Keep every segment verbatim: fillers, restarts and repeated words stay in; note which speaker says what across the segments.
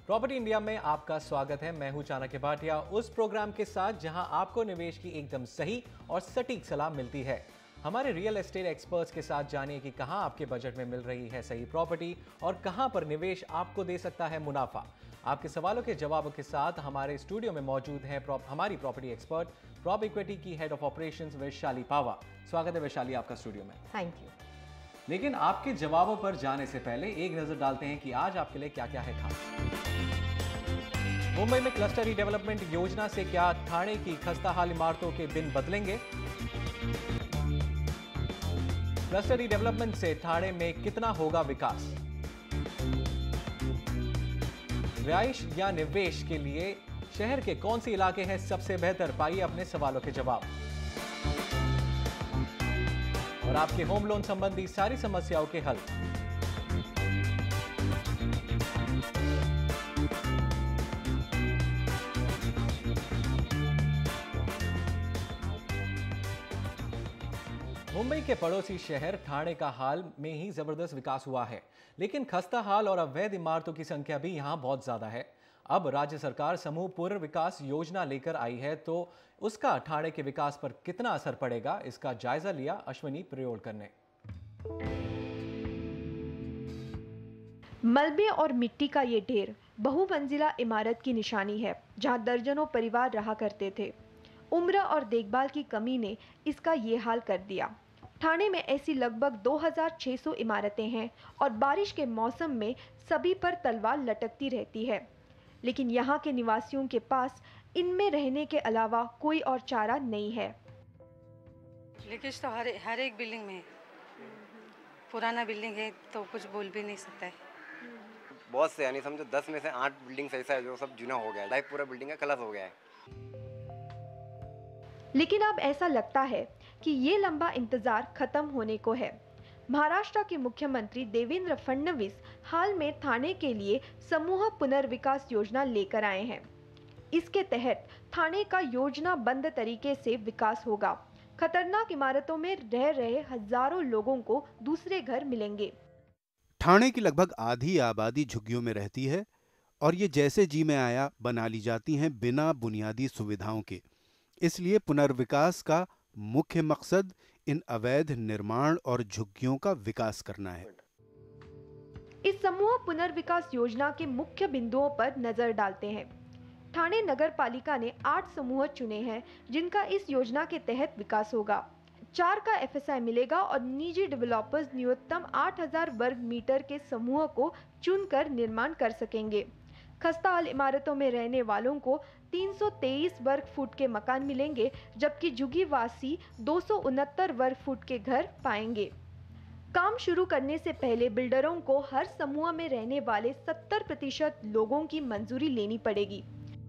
Speaker 1: Property India में आपका स्वागत है। मैं हूं चाणक्य भाटिया, उस प्रोग्राम के साथ जहां आपको निवेश की एकदम सही और सटीक सलाह मिलती है। हमारे रियल एस्टेट एक्सपर्ट्स के साथ जानिए कि कहां आपके बजट में मिल रही है सही प्रॉपर्टी और कहां पर निवेश आपको दे सकता है मुनाफा। आपके सवालों के जवाबों के साथ हमारे स्टूडियो में मौजूद है हमारी प्रॉपर्टी एक्सपर्ट, प्रॉप इक्विटी की head of operations Vaishali Pawa. स्वागत है वैशाली आपका स्टूडियो में।
Speaker 2: Thank you.
Speaker 1: लेकिन आपके जवाबों पर जाने से पहले एक नजर डालते हैं कि आज आपके लिए क्या क्या है खास। मुंबई में क्लस्टर रीडेवलपमेंट योजना से क्या ठाणे की खस्ताहाल इमारतों के दिन बदलेंगे? क्लस्टर रीडेवलपमेंट से ठाणे में कितना होगा विकास? रिहाइश या निवेश के लिए शहर के कौन से इलाके हैं सबसे बेहतर? पाइए अपने सवालों के जवाब। और आपके होम लोन संबंधी सारी समस्याओं के हल। मुंबई के पड़ोसी शहर ठाणे का हाल में ही जबरदस्त विकास हुआ है, लेकिन खस्ता हाल और अवैध इमारतों की संख्या भी यहां बहुत ज्यादा है। अब राज्य सरकार समूह पुनर्विकास योजना लेकर आई है, तो उसका ठाणे के विकास पर कितना असर पड़ेगा, इसका जायजा लिया अश्विनी प्रयोलकर ने।
Speaker 2: मलबे और मिट्टी का ये ढेर बहुमंजिला इमारत की निशानी है, जहां दर्जनों परिवार रहा करते थे। उम्र और देखभाल की कमी ने इसका ये हाल कर दिया। ठाणे में ऐसी लगभग दो हज़ार छह सौ इमारतें हैं और बारिश के मौसम में सभी पर तलवार लटकती रहती है, लेकिन यहाँ के निवासियों के पास इनमें रहने के अलावा कोई और चारा नहीं है।
Speaker 3: लीकेज तो हर हर एक बिल्डिंग में है। पुराना बिल्डिंग है तो कुछ बोल भी नहीं सकता है।
Speaker 4: बहुत से, यानी समझो दस में से आठ बिल्डिंग ऐसा है जो सब जुना हो गया है, लाइफ पूरा बिल्डिंग का कलश हो गया है।
Speaker 2: लेकिन अब ऐसा लगता है कि ये लंबा इंतजार खत्म होने को है। महाराष्ट्र के मुख्यमंत्री देवेंद्र फडणवीस हाल में ठाणे के लिए समूह पुनर्विकास योजना लेकर आए हैं। इसके तहत ठाणे का योजनाबद्ध तरीके से विकास होगा। खतरनाक इमारतों में रह रहे हजारों लोगों को दूसरे घर मिलेंगे।
Speaker 5: ठाणे की लगभग आधी आबादी झुग्गियों में रहती है और ये जैसे जी में आया बना ली जाती हैं बिना बुनियादी सुविधाओं के। इसलिए पुनर्विकास का मुख्य मकसद इन अवैध निर्माण और झुग्गियों का विकास करना है।
Speaker 2: इस समूह पुनर्विकास योजना के मुख्य बिंदुओं पर नजर डालते हैं। ठाणे नगर पालिका ने आठ समूह चुने हैं जिनका इस योजना के तहत विकास होगा। चार का एफ एस आई मिलेगा और निजी डेवलपर्स न्यूनतम आठ हज़ार वर्ग मीटर के समूह को चुनकर निर्माण कर सकेंगे। खस्ताहाल इमारतों में रहने वालों को तीन सौ तेईस वर्ग फुट के मकान मिलेंगे, जबकि झुग्गीवासी दो सौ उनहत्तर वर्ग फुट के घर पाएंगे। काम शुरू करने से पहले बिल्डरों को हर समूह में रहने वाले सत्तर प्रतिशत लोगों की मंजूरी लेनी पड़ेगी।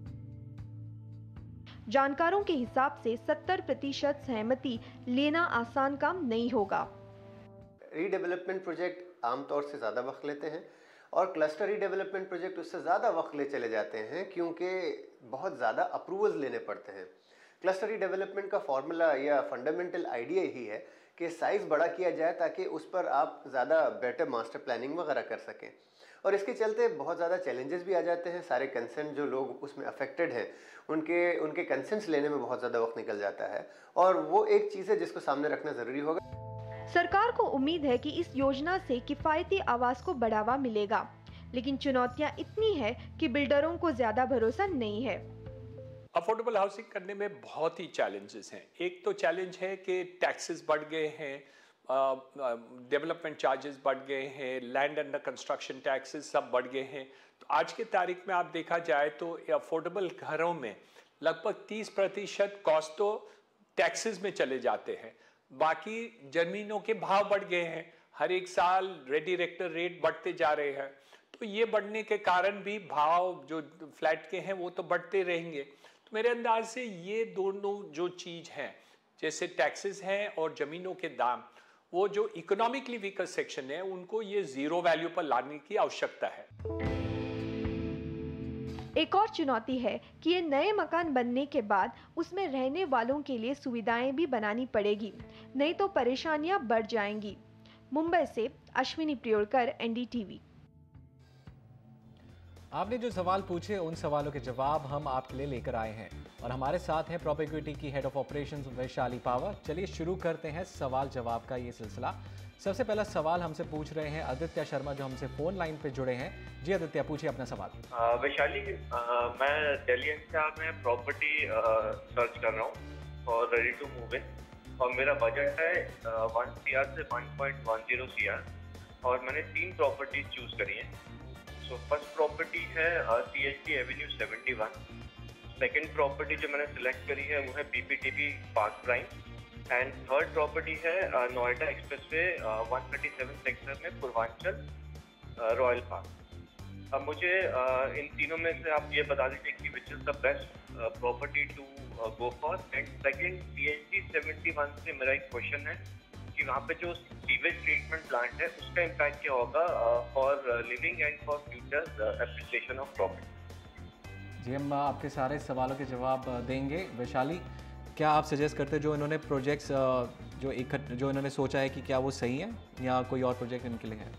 Speaker 2: जानकारों के हिसाब से सत्तर प्रतिशत सहमति लेना आसान काम नहीं होगा।
Speaker 6: रीडेवलपमेंट प्रोजेक्ट आमतौर से ज़्यादा वक्त लेते हैं और क्लस्टर रीडेवलपमेंट प्रोजेक्ट उससे ज़्यादा वक्त ले चले जाते हैं, क्योंकि बहुत ज़्यादा अप्रूवल्स लेने पड़ते हैं। क्लस्टर रीडेवलपमेंट का फॉर्मूला या फंडामेंटल आइडिया यही है कि साइज़ बड़ा किया जाए ताकि उस पर आप ज़्यादा बेटर मास्टर प्लानिंग वगैरह कर सकें। और इसके चलते बहुत ज़्यादा चैलेंजेस भी आ जाते हैं। सारे कंसेंट जो लोग उसमें अफेक्टेड हैं उनके उनके कंसेंट्स लेने में बहुत ज़्यादा वक्त निकल जाता है, और वो एक चीज़ है जिसको सामने रखना ज़रूरी होगा।
Speaker 2: सरकार को उम्मीद है कि इस योजना से किफायती आवास को बढ़ावा मिलेगा, लेकिन चुनौतियां इतनी है कि बिल्डरों को ज्यादा भरोसा नहीं है।
Speaker 7: अफोर्डेबल हाउसिंग करने में बहुत ही चैलेंजेस हैं। एक तो चैलेंज है कि टैक्सेस बढ़ गए हैं, डेवलपमेंट चार्जेस बढ़ गए हैं, लैंड अंडर कंस्ट्रक्शन टैक्सेस सब बढ़ गए हैं। तो आज के तारीख में आप देखा जाए तो अफोर्डेबल घरों में लगभग तीस प्रतिशत कॉस्ट तो टैक्सेस में चले जाते हैं। बाकी जमीनों के भाव बढ़ गए हैं, हर एक साल रेडिरेक्टर रेट बढ़ते जा रहे हैं। तो ये बढ़ने के कारण भी भाव जो फ्लैट के हैं वो तो बढ़ते रहेंगे। तो मेरे अंदाज से ये दोनों जो चीज़ हैं, जैसे टैक्सेस हैं और ज़मीनों के दाम, वो जो इकोनॉमिकली वीकर सेक्शन है उनको ये जीरो वैल्यू पर लाने की आवश्यकता है।
Speaker 2: एक और चुनौती है कि ये नए मकान बनने के बाद उसमें रहने वालों के लिए सुविधाएं भी बनानी पड़ेगी, नहीं तो परेशानियां बढ़ जाएंगी। मुंबई से Ashwini Prayolkar, N D T V.
Speaker 1: आपने जो सवाल पूछे उन सवालों के जवाब हम आपके लिए लेकर आए हैं और हमारे साथ हैं प्रोपेक्विटी की head of operations Vaishali Pawar. चलिए शुरू करते हैं सवाल जवाब का ये सिलसिला। सबसे पहला सवाल हमसे पूछ रहे हैं आदित्य शर्मा जो हमसे फोन लाइन पे जुड़े हैं। जी आदित्य, पूछिए अपना सवाल।
Speaker 8: वैशाली, मैं दिल्ली एनसीआर में प्रॉपर्टी सर्च कर रहा हूँ और रेडी टू मूव इन, और मेरा बजट है वन सी आर से one point one zero C R, और मैंने तीन प्रॉपर्टीज चूज करी हैं। सो फर्स्ट प्रॉपर्टी है C H D avenue seventy one. Second property जो मैंने सिलेक्ट करी है वो है P P T P park prime, and third property है Noida expressway one thirty seven sector में पूर्वांचल रॉयल पार्क। अब मुझे uh, इन तीनों में से आप ये बता दीजिए कि which is the best property to go for. And second, C H D seventy one से मेरा एक क्वेश्चन है कि वहाँ पे जो सीवेज ट्रीटमेंट प्लांट है उसका इम्पैक्ट क्या होगा for living and for future appreciation of property.
Speaker 1: जी, हम आपके सारे सवालों के जवाब देंगे। वैशाली, क्या आप सजेस्ट करते हैं जो इन्होंने प्रोजेक्ट्स जो एक जो इन्होंने सोचा है कि क्या वो सही है या कोई और प्रोजेक्ट इनके लिए है?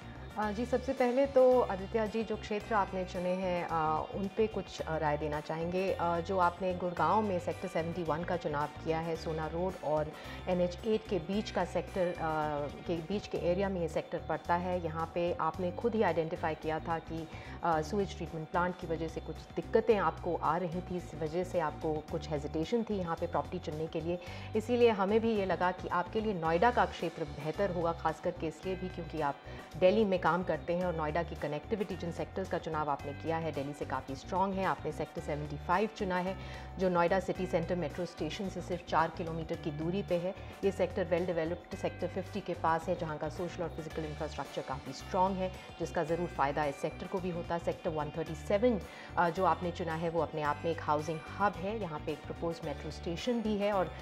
Speaker 9: जी, सबसे पहले तो आदित्य जी जो क्षेत्र आपने चुने हैं उन पे कुछ राय देना चाहेंगे। जो आपने गुड़गांव में सेक्टर इकहत्तर का चुनाव किया है, सोना रोड और एन एच एट के बीच का सेक्टर के बीच के एरिया में ये सेक्टर पड़ता है। यहाँ पे आपने खुद ही आइडेंटिफाई किया था कि सुएज ट्रीटमेंट प्लांट की वजह से कुछ दिक्कतें आपको आ रही थी, इस वजह से आपको कुछ हेजिटेशन थी यहाँ पे प्रॉपर्टी चुनने के लिए। इसीलिए हमें भी ये लगा कि आपके लिए नोएडा का क्षेत्र बेहतर होगा, खास करके इसलिए भी क्योंकि आप दिल्ली में काम करते हैं और नोएडा की कनेक्टिविटी जिन सेक्टर्स का चुनाव आपने किया है दिल्ली से काफ़ी स्ट्रॉन्ग है। आपने सेक्टर पचहत्तर चुना है जो Noida city centre metro station से सिर्फ चार किलोमीटर की दूरी पे है। ये सेक्टर वेल डेवलप्ड सेक्टर पचास के पास है, जहाँ का सोशल और फिजिकल इंफ्रास्ट्रक्चर काफ़ी स्ट्रॉन्ग है, जिसका ज़रूर फ़ायदा इस सेक्टर को भी होता है। सेक्टर एक सौ सैंतीस जो आपने चुना है वो अपने आप में एक हाउसिंग हब है। यहाँ पे एक प्रपोज मेट्रो स्टेशन भी है और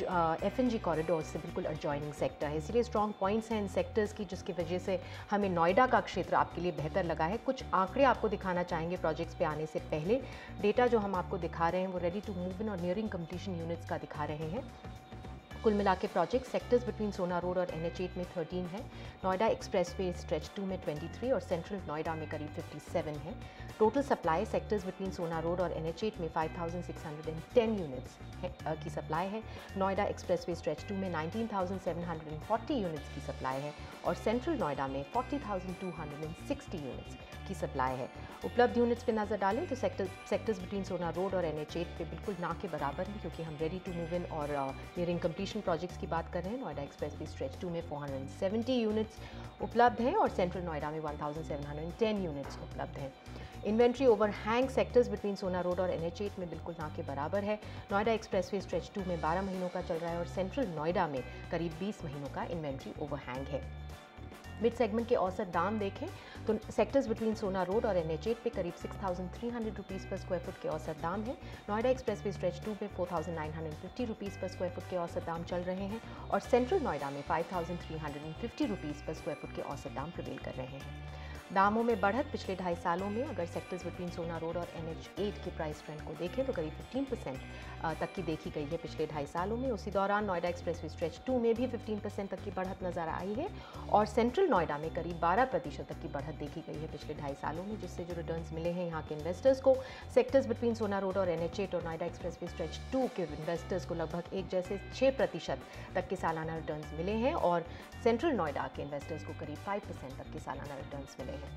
Speaker 9: एफ एन जी कॉरिडोर से बिल्कुल एडजॉइनिंग सेक्टर है। इसलिए स्ट्रॉन्ग पॉइंट्स हैं इन सेक्टर्स की, जिसकी वजह से हमें नोएडा का क्षेत्र आपके लिए बेहतर लगा है। कुछ आंकड़े आपको दिखाना चाहेंगे प्रोजेक्ट्स पे आने से पहले। डेटा जो हम आपको दिखा रहे हैं वो रेडी टू मूव इन और नियरिंग कंप्लीशन यूनिट्स का दिखा रहे हैं। कुल मिला के project sectors between Sohna road और एन एच एट में तेरह है, नोएडा एक्सप्रेसवे स्ट्रेच टू में तेईस और सेंट्रल नोएडा में करीब सत्तावन है। Total supply sectors between Sohna road और एन एच एट में पाँच हज़ार छह सौ दस यूनिट्स है, की सप्लाई है। नोएडा एक्सप्रेसवे स्ट्रेच टू में उन्नीस हज़ार सात सौ चालीस यूनिट्स की सप्लाई है और सेंट्रल नोएडा में चालीस हज़ार दो सौ साठ यूनिट्स की सप्लाई है। उपलब्ध यूनिट्स पे नज़र डालें तो sector sectors between Sohna road और एन एच एट पे बिल्कुल ना के बराबर है, क्योंकि हम रेडी टू मूव इन और नियरिंग कंप्लीशन प्रोजेक्ट्स की बात कर रहे हैं। नोएडा एक्सप्रेसवे स्ट्रेच टू में चार सौ सत्तर यूनिट्स उपलब्ध हैं और सेंट्रल नोएडा में सत्रह सौ दस यूनिट्स उपलब्ध हैं। Inventory overhang sectors between Sohna road और एन एच एट में बिल्कुल ना के बराबर है। नोएडा एक्सप्रेसवे स्ट्रेच टू में बारह महीनों का चल रहा है और सेंट्रल नोएडा में करीब बीस महीनों का इन्वेंट्री ओवरहैंग है। मिड सेगमेंट के औसत दाम देखें तो सेक्टर्स बिटवीन सोना रोड और एन एच एट पे करीब छह हज़ार तीन सौ रुपीस पर स्क्वायर फुट के औसत दाम है। नोएडा एक्सप्रेसवे स्ट्रेच टू पे चार हज़ार नौ सौ पचास रुपीस पर स्क्वायर फुट के औसत दाम चल रहे हैं और सेंट्रल नोएडा में पाँच हज़ार तीन सौ पचास रुपीस पर स्क्वायर फुट के औसत दाम प्रिवेल कर रहे हैं। दामों में बढ़त पिछले ढाई सालों में अगर सेक्टर्स बिटवीन सोना रोड और एन एच एट के प्राइस ट्रेंड को देखें तो करीब पंद्रह परसेंट तक की देखी गई है पिछले ढाई सालों में। उसी दौरान नोएडा एक्सप्रेसवे स्ट्रेच टू में भी पंद्रह परसेंट तक की बढ़त नजर आई है और सेंट्रल नोएडा में करीब बारह प्रतिशत तक की बढ़त देखी गई है पिछले ढाई सालों में, जिससे जो रिटर्न्स मिले हैं यहाँ के इन्वेस्टर्स को, सेक्टर्स बिटवीन सोना रोड और एन एच एट और नोएडा एक्सप्रेसवे स्ट्रेच टू के इन्वेस्टर्स को लगभग एक जैसे छः प्रतिशत तक के सालाना रिटर्न्स मिले हैं और सेंट्रल नोएडा के इन्वेस्टर्स को करीब पाँच परसेंट तक के सालाना रिटर्न्स मिले हैं।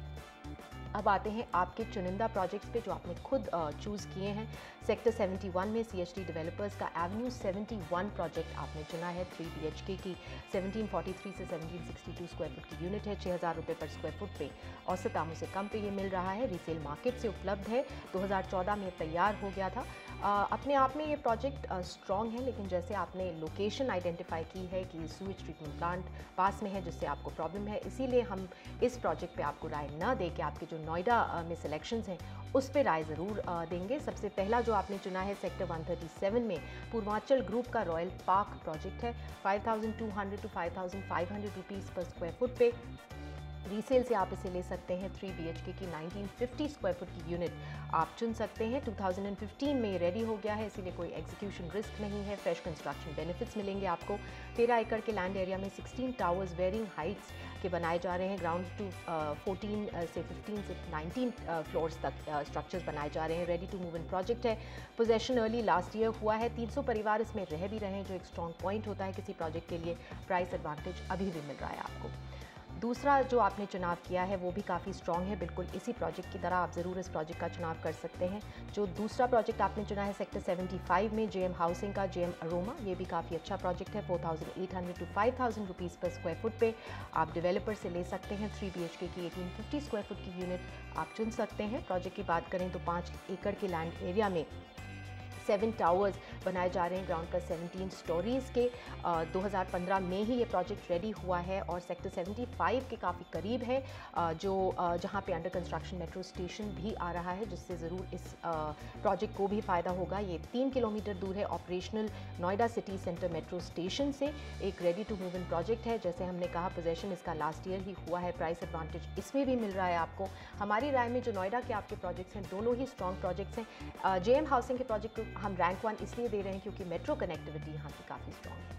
Speaker 9: अब आते हैं आपके चुनिंदा प्रोजेक्ट्स पे जो आपने खुद चूज़ किए हैं। सेक्टर इकहत्तर में सी एच डी डेवलपर्स का एवेन्यू इकहत्तर प्रोजेक्ट आपने चुना है। थ्री बी एच के की सत्रह सौ तैंतालीस से सत्रह सौ बासठ स्क्वायर फुट की यूनिट है। छः हज़ार रुपये पर स्क्वायर फुट पे औसत दामों से कम पे ये मिल रहा है। रीसेल मार्केट से उपलब्ध है, दो हज़ार चौदह में तैयार हो गया था। आ, अपने आप में ये प्रोजेक्ट स्ट्रॉन्ग है, लेकिन जैसे आपने लोकेशन आइडेंटिफाई की है कि सूएज ट्रीटमेंट प्लांट पास में है जिससे आपको प्रॉब्लम है, इसीलिए हम इस प्रोजेक्ट पे आपको राय न दे के आपके जो नोएडा में सिलेक्शंस हैं उस पे राय ज़रूर देंगे। सबसे पहला जो आपने चुना है सेक्टर एक सौ सैंतीस में पूर्वांचल ग्रुप का रॉयल पार्क प्रोजेक्ट है। पाँच हज़ार दो सौ टू पाँच हज़ार पाँच सौ रुपीस पर स्क्वायर फुट पे रीसेल से आप इसे ले सकते हैं। थ्री बी एच के की नाइनटीन फिफ्टी स्क्वायर फुट की यूनिट आप चुन सकते हैं। टू थाउजेंड फिफ्टीन में ये रेडी हो गया है, इसीलिए कोई एग्जीक्यूशन रिस्क नहीं है। फ्रेश कंस्ट्रक्शन बेनिफिट्स मिलेंगे आपको। तेरह एकड़ के लैंड एरिया में सिक्सटीन टावर्स वेरिंग हाइट्स के बनाए जा रहे हैं। ग्राउंड टू फोर्टीन से फिफ्टीन से नाइनटीन फ्लोर्स तक स्ट्रक्चर्स बनाए जा रहे हैं। Ready to move in project है। पोजेशन अर्ली लास्ट ईयर हुआ है। तीन सौ परिवार इसमें रह भी रहे हैं, जो एक स्ट्रॉन्ग पॉइंट होता है किसी प्रोजेक्ट के लिए। प्राइस एडवांटेज अभी भी मिल रहा है आपको। दूसरा जो आपने चुनाव किया है वो भी काफ़ी स्ट्रॉन्ग है, बिल्कुल इसी प्रोजेक्ट की तरह आप ज़रूर इस प्रोजेक्ट का चुनाव कर सकते हैं। जो दूसरा प्रोजेक्ट आपने चुना है सेक्टर सेवेंटी फाइव में जेएम हाउसिंग का जेएम अरोमा, ये भी काफ़ी अच्छा प्रोजेक्ट है। Four thousand eight hundred to five thousand rupees पर स्क्वायर फुट पे आप डेवलपर से ले सकते हैं। थ्री बी एच के की एटीन फिफ्टी स्क्वायर फुट की यूनिट आप चुन सकते हैं। प्रोजेक्ट की बात करें तो पाँच एकड़ के लैंड एरिया में सेवन टावर्स बनाए जा रहे हैं, ग्राउंड पर सेवनटीन स्टोरीज़ के। आ, दो हज़ार पंद्रह में ही ये प्रोजेक्ट रेडी हुआ है और सेक्टर सेवेंटी फाइव के काफ़ी करीब है, आ, जो आ, जहाँ पे अंडर कंस्ट्रक्शन मेट्रो स्टेशन भी आ रहा है, जिससे ज़रूर इस प्रोजेक्ट को भी फ़ायदा होगा। ये तीन किलोमीटर दूर है operational Noida city centre metro station से। एक ready to move in project है। जैसे हमने कहा पोजेशन इसका लास्ट ईयर ही हुआ है। प्राइस एडवांटेज इसमें भी मिल रहा है आपको। हमारी राय में जो नोएडा के आपके प्रोजेक्ट्स हैं दोनों ही स्ट्रॉन्ग प्रोजेक्ट्स हैं। जेएम हाउसिंग के प्रोजेक्ट को हम रैंक वन इसलिए दे रहे हैं क्योंकि मेट्रो कनेक्टिविटी यहाँ की काफ़ी स्ट्रॉन्ग है।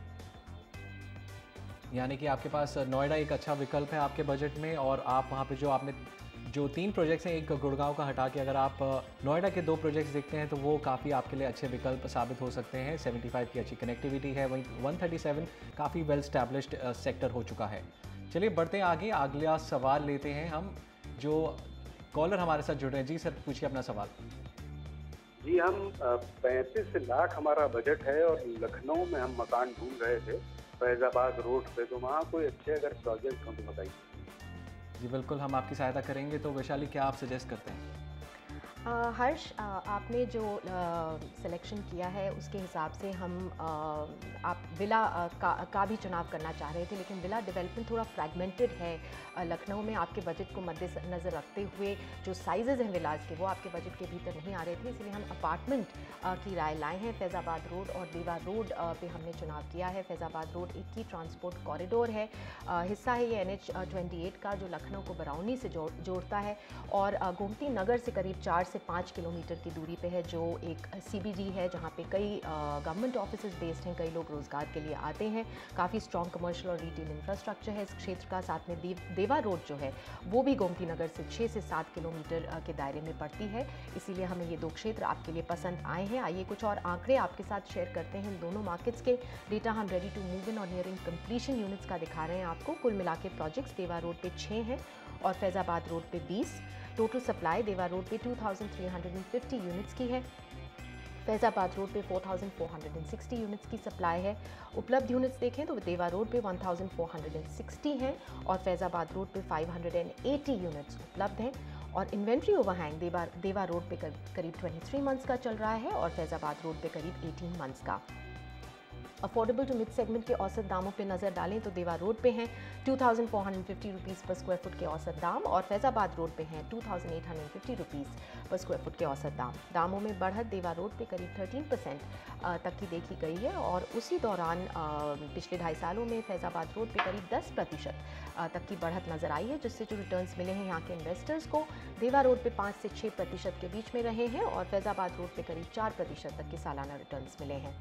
Speaker 1: यानी कि आपके पास नोएडा एक अच्छा विकल्प है आपके बजट में, और आप वहाँ पे जो आपने जो तीन प्रोजेक्ट्स हैं, एक गुड़गांव का हटा के अगर आप नोएडा के दो प्रोजेक्ट्स देखते हैं तो वो काफ़ी आपके लिए अच्छे विकल्प साबित हो सकते हैं। सेवेंटी फाइव की अच्छी कनेक्टिविटी है, वहीं वन थर्टी सेवन काफ़ी वेल स्टैब्लिश्ड सेक्टर हो चुका है। चलिए बढ़ते हैं आगे, अगला सवाल लेते हैं हम। जो कॉलर हमारे साथ जुड़ रहे हैं, जी सर पूछिए अपना सवाल।
Speaker 10: जी हम पैंतीस लाख हमारा बजट है और लखनऊ में हम मकान ढूंढ रहे थे फैजाबाद रोड पे, तो वहाँ कोई अच्छे अगर प्रोजेक्ट हो तो बताइए।
Speaker 1: जी बिल्कुल, हम आपकी सहायता करेंगे। तो वैशाली क्या आप सजेस्ट करते हैं?
Speaker 9: आ, हर्ष, आ, आपने जो सिलेक्शन किया है उसके हिसाब से हम आ, आप विला आ, का, का भी चुनाव करना चाह रहे थे, लेकिन विला डेवलपमेंट थोड़ा फ्रैगमेंटेड है लखनऊ में। आपके बजट को मद्देनज़र रखते हुए जो साइजेज़ हैं विलास के वो आपके बजट के भीतर नहीं आ रहे थे, इसलिए हम अपार्टमेंट की राय लाए हैं। फैज़ाबाद रोड और देवा रोड आ, पे हमने चुनाव किया है। फैज़ाबाद रोड एक ही ट्रांसपोर्ट कॉरिडोर है, आ, हिस्सा है ये एन एच ट्वेंटी एट का, जो लखनऊ को बरौनी से जोड़ जोड़ता है, और आ, गोमती नगर से करीब चार से पाँच किलोमीटर की दूरी पे है, जो एक सीबीडी है जहाँ पे कई गवर्नमेंट ऑफिसेज बेस्ड हैं, कई लोग रोज़गार के लिए आते हैं। काफ़ी स्ट्रॉन्ग कमर्शियल और रिटेल इंफ्रास्ट्रक्चर है इस क्षेत्र का। साथ में देव, देवा रोड जो है वो भी गोमती नगर से छः से सात किलोमीटर के दायरे में पड़ती है, इसीलिए हमें ये दो क्षेत्र आपके लिए पसंद आए हैं। आइए कुछ और आंकड़े आपके साथ शेयर करते हैं। दोनों मार्केट्स के डेटा हम रेडी टू मूव इन और नियरिंग कंप्लीशन यूनिट्स का दिखा रहे हैं आपको। कुल मिला के प्रोजेक्ट्स देवा रोड पे छः हैं और फैज़ाबाद रोड पे बीस। टोटल सप्लाई देवा रोड पे two thousand three hundred fifty units की है। फैज़ाबाद रोड पे four thousand four hundred sixty units की सप्लाई है। उपलब्ध यूनिट्स देखें तो देवा रोड पे one thousand four hundred sixty हैं और फैज़ाबाद रोड पे फाइव हंड्रेड एटी यूनिट्स उपलब्ध हैं। और इन्वेंट्री ओवरहैंग देवा देवा रोड पे करीब तेईस मंथ्स का चल रहा है और फैज़ाबाद रोड पे करीब अठारह मंथ्स का। अफोर्डेबल टू मिड सेगमेंट के औसत दामों पे नज़र डालें तो देवा रोड पे हैं two thousand four hundred fifty rupees पर स्क्वायर फुट के औसत दाम और फैज़ाबाद रोड पे हैं two thousand eight hundred fifty rupees पर स्क्वायर फुट के औसत दाम। दामों में बढ़त देवा रोड पे करीब थर्टीन परसेंट तक की देखी गई है और उसी दौरान पिछले ढाई सालों में फैज़ाबाद रोड पे करीब दस प्रतिशत तक की बढ़त नज़र आई है, जिससे जो रिटर्न्स मिले हैं यहाँ के इन्वेस्टर्स को देवा रोड पे पाँच से छः प्रतिशत के बीच में रहे हैं और फैज़ाबाद रोड पे करीब चार प्रतिशत तक के सालाना रिटर्न्स मिले हैं।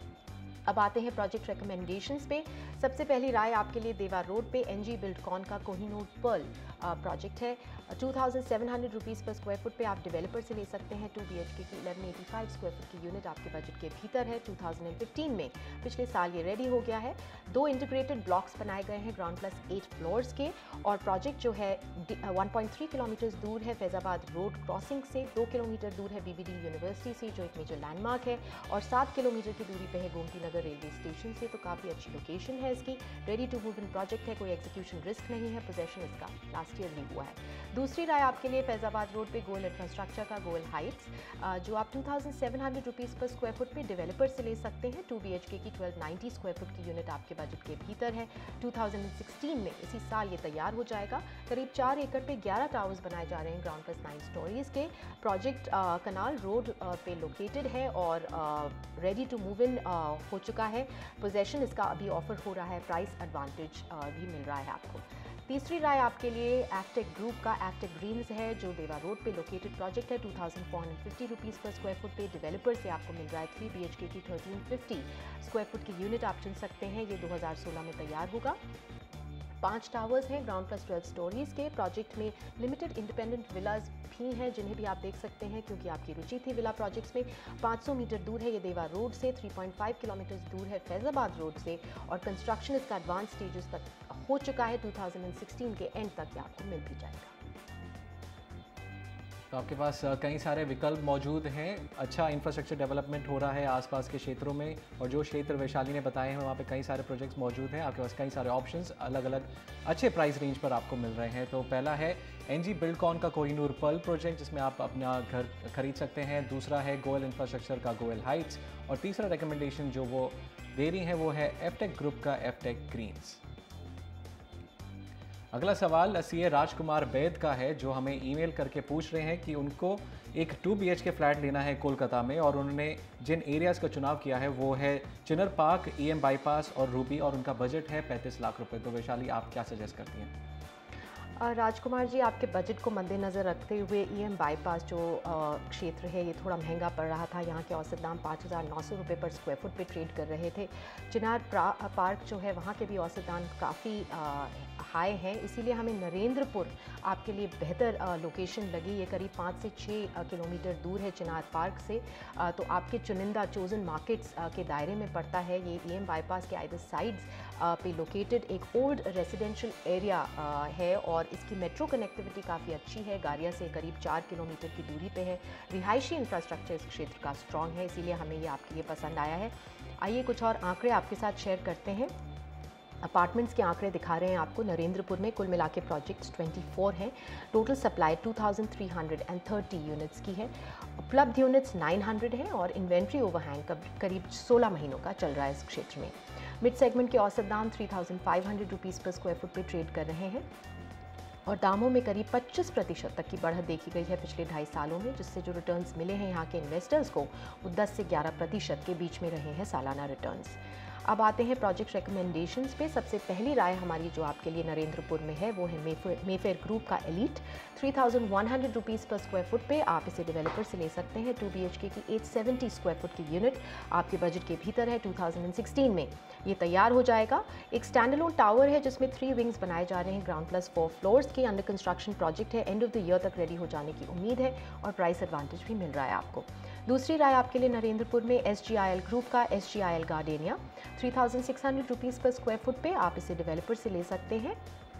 Speaker 9: अब आते हैं प्रोजेक्ट रिकमेंडेशंस पे। सबसे पहली राय आपके लिए देवा रोड पे एनजी बिल्डकॉन का कोहिनूर पर्ल प्रोजेक्ट है। Two thousand seven hundred rupees पर स्क्वायर फुट पे आप डेवलपर से ले सकते हैं। टू बी एच के की eleven eighty five square foot की यूनिट आपके बजट के भीतर है। टू थाउजेंड फिफ्टीन में पिछले साल ये रेडी हो गया है। दो इंटीग्रेटेड ब्लॉक्स बनाए गए हैं ग्राउंड प्लस एट फ्लोर्स के और प्रोजेक्ट जो है वन पॉइंट थ्री किलोमीटर दूर है फैज़ाबाद रोड क्रॉसिंग से, दो किलोमीटर दूर है बीबीडी यूनिवर्सिटी से जो एक मेजर लैंडमार्क है और सात किलोमीटर की दूरी पे है गोमती नगर रेलवे स्टेशन से, तो काफ़ी अच्छी लोकेशन है इसकी। Ready to move in project है, कोई एग्जीक्यूशन रिस्क नहीं है, पोजेशन इसका लास्ट ईयर ही हुआ है। दूसरी राय आपके लिए फैज़ाबाद रोड पे गोयल इंफ्रास्ट्रक्चर का गोयल हाइट्स, जो आप two thousand seven hundred rupees पर स्क्वायर फुट पे डेवलपर से ले सकते हैं। टू बी एच के की ट्वेल्व नाइन्टी स्क्वायर फुट की यूनिट आपके बजट के भीतर है। टू थाउजेंड सिक्सटीन में इसी साल ये तैयार हो जाएगा। करीब चार एकड़ पे ग्यारह टावर्स बनाए जा रहे हैं ग्राउंड प्लस नाइन स्टोरीज के। प्रोजेक्ट कनाल रोड पे लोकेटेड है और रेडी टू मूव इन हो चुका है। पोजेशन इसका अभी ऑफर हो रहा है, प्राइस एडवांटेज भी मिल रहा है आपको। तीसरी राय आपके लिए एफ्टेक ग्रुप का एफ्टेक ग्रीन्स है, जो देवा रोड पे लोकेटेड प्रोजेक्ट है। Two thousand four hundred fifty rupees पर स्क्वायर फुट पे डिवेलपर से आपको मिल रहा है। थ्री बी एच के की थर्टीन फिफ्टी स्क्वायर फुट की यूनिट आप चुन सकते हैं। ये दो हज़ार सोलह में तैयार होगा। पांच टावर्स हैं ग्राउंड प्लस ट्वेल्व स्टोरीज के। प्रोजेक्ट में लिमिटेड इंडिपेंडेंट विलाज भी हैं, जिन्हें भी आप देख सकते हैं क्योंकि आपकी रुचि थी विला प्रोजेक्ट्स में। पाँच सौ मीटर दूर है ये देवा रोड से, तीन पॉइंट पाँच किलोमीटर दूर है फैजाबाद रोड से, और कंस्ट्रक्शन इसका एडवांस स्टेजेस तक हो चुका है। दो हज़ार सोलह के एंड तक ये आपको मिल भी जाएगा।
Speaker 1: तो आपके पास कई सारे विकल्प मौजूद हैं। अच्छा इंफ्रास्ट्रक्चर डेवलपमेंट हो रहा है आसपास के क्षेत्रों में, और जो क्षेत्र वैशाली ने बताए हैं वहाँ पे कई सारे प्रोजेक्ट्स मौजूद हैं। आपके पास कई सारे ऑप्शंस अलग अलग अच्छे प्राइस रेंज पर आपको मिल रहे हैं। तो पहला है एनजी बिल्डकॉन का कोहिनूर पर्ल प्रोजेक्ट, जिसमें आप अपना घर खरीद सकते हैं। दूसरा है गोयल इंफ्रास्ट्रक्चर का गोयल हाइट्स, और तीसरा रिकमेंडेशन जो वो दे रही हैं वो है एफ्टेक ग्रुप का एफ्टेक ग्रीन्स। अगला सवाल सीए राजकुमार बैद का है, जो हमें ईमेल करके पूछ रहे हैं कि उनको एक two B H K flat लेना है कोलकाता में, और उन्होंने जिन एरियाज़ का चुनाव किया है वो है चिनर पार्क, ईएम बाईपास और रूबी, और उनका बजट है पैंतीस लाख रुपए। तो वैशाली आप क्या सजेस्ट करती हैं?
Speaker 9: राजकुमार जी, आपके बजट को मद्देनज़र रखते हुए ईएम बाईपास जो क्षेत्र है ये थोड़ा महंगा पड़ रहा था। यहाँ के औसत दाम पाँच हज़ार नौ सौ रुपये पर स्क्वायर फुट पे ट्रेड कर रहे थे। चिनार पार्क जो है वहाँ के भी औसत दाम काफ़ी हाई है, इसीलिए हमें नरेंद्रपुर आपके लिए बेहतर लोकेशन लगी। ये करीब पाँच से छः किलोमीटर दूर है चिनार पार्क से, तो आपके चुनिंदा चोजन मार्केट्स के दायरे में पड़ता है। ये ईएम बाईपास के आइदर साइड्स पे लोकेटेड एक ओल्ड रेजिडेंशियल एरिया है, और इसकी मेट्रो कनेक्टिविटी काफ़ी अच्छी है। गारिया से करीब चार किलोमीटर की दूरी पे है। रिहायशी इंफ्रास्ट्रक्चर इस क्षेत्र का स्ट्रॉन्ग है, इसीलिए हमें ये आपके लिए पसंद आया है। आइए कुछ और आंकड़े आपके साथ शेयर करते हैं। अपार्टमेंट्स के आंकड़े दिखा रहे हैं आपको। नरेंद्रपुर में कुल मिला के प्रोजेक्ट्स चौबीस हैं। टोटल सप्लाई दो हज़ार तीन सौ तीस यूनिट्स की है। उपलब्ध यूनिट्स नौ सौ हैं, और इन्वेंट्री ओवरहैंग करीब सोलह महीनों का चल रहा है इस क्षेत्र में। मिड सेगमेंट के औसत दाम तीन हज़ार पाँच सौ रुपीस पर स्क्वायर फुट पे ट्रेड कर रहे हैं, और दामों में करीब पच्चीस प्रतिशत तक की बढ़त देखी गई है पिछले ढाई सालों में, जिससे जो रिटर्न्स मिले हैं यहाँ के इन्वेस्टर्स को वो दस से ग्यारह प्रतिशत के बीच में रहे हैं सालाना रिटर्न्स। अब आते हैं प्रोजेक्ट रिकमेंडेशंस पे। सबसे पहली राय हमारी जो आपके लिए नरेंद्रपुर में है वो है मेफेयर मेफेयर ग्रुप का elite. Three thousand one hundred rupees पर स्क्वायर फुट पे आप इसे डेवलपर से ले सकते हैं। टू बी एच के की एट सेवेंटी स्क्वायर फुट की यूनिट आपके बजट के भीतर है। टू थाउजेंड सिक्सटीन में ये तैयार हो जाएगा। एक स्टैंडअलोन टावर है जिसमें थ्री विंग्स बनाए जा रहे हैं, ग्राउंड प्लस फोर फ्लोर्स के। अंडर कंस्ट्रक्शन प्रोजेक्ट है, एंड ऑफ द ईयर तक रेडी हो जाने की उम्मीद है, और प्राइस एडवांटेज भी मिल रहा है आपको। दूसरी राय आपके लिए नरेंद्रपुर में S G I L group का S G I L gardenia. Three thousand six hundred rupees पर स्क्वायर फुट पे आप इसे डेवलपर से ले सकते हैं।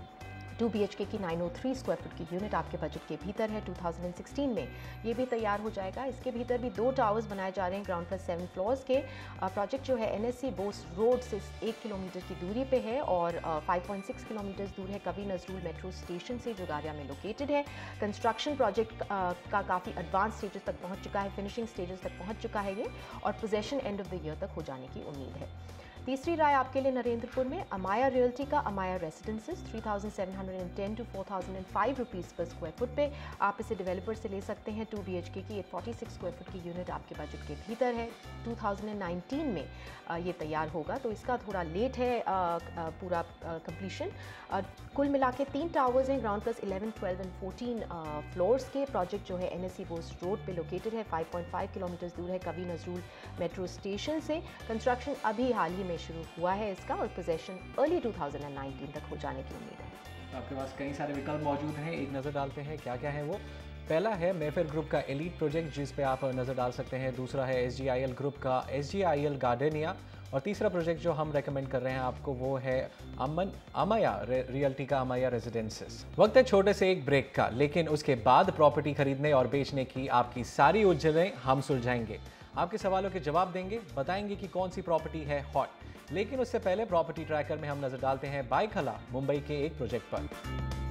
Speaker 9: टू बी एच के की नौ सौ तीन स्क्वायर फुट की यूनिट आपके बजट के भीतर है। टू थाउजेंड सिक्सटीन में ये भी तैयार हो जाएगा। इसके भीतर भी दो टावर्स बनाए जा रहे हैं ग्राउंड प्लस सेवन फ्लोर्स के। प्रोजेक्ट जो है N S C Bose road से एक किलोमीटर की दूरी पे है, और फाइव पॉइंट सिक्स किलोमीटर दूर है कवि नजरूल मेट्रो स्टेशन से, जो गारिया में लोकेटेड है। कंस्ट्रक्शन प्रोजेक्ट का काफ़ी एडवांस स्टेजेस तक पहुँच चुका है, फिनिशिंग स्टेजेस तक पहुँच चुका है ये, और possession end of the year तक हो जाने की उम्मीद है। तीसरी राय आपके लिए नरेंद्रपुर में अमाया रियल्टी का Amaya residences. Three thousand seven hundred ten to four thousand five rupees पर स्क्वायर फुट पे आप इसे डेवलपर से ले सकते हैं। टू बी एच के की eight forty six square foot की यूनिट आपके बजट के भीतर है। टू थाउजेंड नाइनटीन में आ, ये तैयार होगा, तो इसका थोड़ा लेट है आ, आ, पूरा कंप्लीशन। कुल मिला के तीन टावर्स हैं ground plus eleven twelve and fourteen floors के। प्रोजेक्ट जो है N S C Bose road पे लोकेटेड है। फाइव पॉइंट फाइव किलोमीटर दूर है कवि नजरूल मेट्रो स्टेशन से। कंस्ट्रक्शन अभी हाल ही में शुरू हुआ है इसका, और possession early two thousand nineteen तक हो जाने की उम्मीद है।
Speaker 1: आपके पास कई सारे विकल्प मौजूद हैं, एक नज़र डालते हैं क्या क्या है वो। पहला है मेफेयर ग्रुप का एलीट प्रोजेक्ट, जिस पे आप नज़र डाल सकते हैं। दूसरा है S G I L group का S G I L gardenia, और तीसरा प्रोजेक्ट जो हम रेकमेंड कर रहे हैं आपको वो है अमन अमाया रियल्टी का अमाया रेजिडेंसेस। वक्त है छोटे से एक ब्रेक का, लेकिन उसके बाद प्रॉपर्टी खरीदने और बेचने की आपकी सारी उलझनें हम सुलझाएंगे। आपके सवालों के जवाब देंगे, बताएंगे कि कौन सी प्रॉपर्टी है हॉट। लेकिन उससे पहले प्रॉपर्टी ट्रैकर में हम नजर डालते हैं बाइक हला मुंबई के एक प्रोजेक्ट पर।